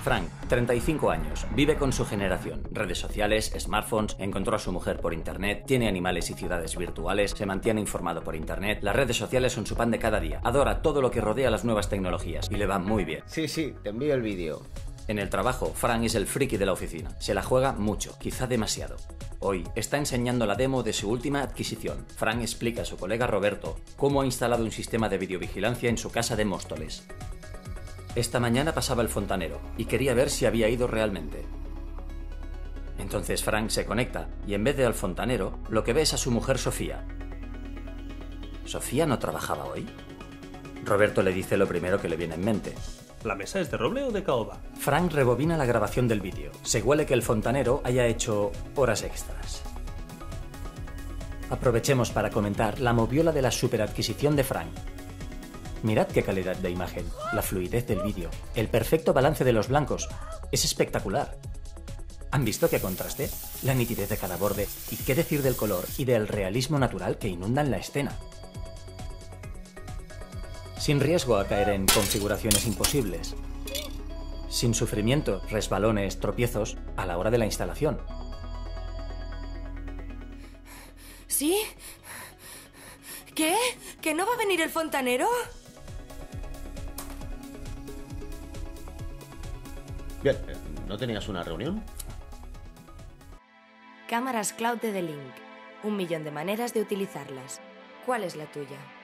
Frank, 35 años, vive con su generación. Redes sociales, smartphones, encontró a su mujer por internet, tiene animales y ciudades virtuales, se mantiene informado por internet. Las redes sociales son su pan de cada día. Adora todo lo que rodea las nuevas tecnologías y le va muy bien. Sí, te envío el vídeo. En el trabajo, Frank es el friki de la oficina. Se la juega mucho, quizá demasiado. Hoy está enseñando la demo de su última adquisición. Frank explica a su colega Roberto cómo ha instalado un sistema de videovigilancia en su casa de Móstoles. Esta mañana pasaba el fontanero y quería ver si había ido realmente. Entonces Frank se conecta y en vez de al fontanero, lo que ve es a su mujer Sofía. ¿Sofía no trabajaba hoy? Roberto le dice lo primero que le viene en mente. ¿La mesa es de roble o de caoba? Frank rebobina la grabación del vídeo. Se huele que el fontanero haya hecho horas extras. Aprovechemos para comentar la moviola de la superadquisición de Frank. Mirad qué calidad de imagen, la fluidez del vídeo, el perfecto balance de los blancos. Es espectacular. ¿Han visto qué contraste? La nitidez de cada borde y qué decir del color y del realismo natural que inundan la escena. Sin riesgo a caer en configuraciones imposibles. Sin sufrimiento, resbalones, tropiezos a la hora de la instalación. ¿Sí? ¿Qué? ¿Que no va a venir el fontanero? Bien, ¿no tenías una reunión? Cámaras Cloud de The Link. 1 millón de maneras de utilizarlas. ¿Cuál es la tuya?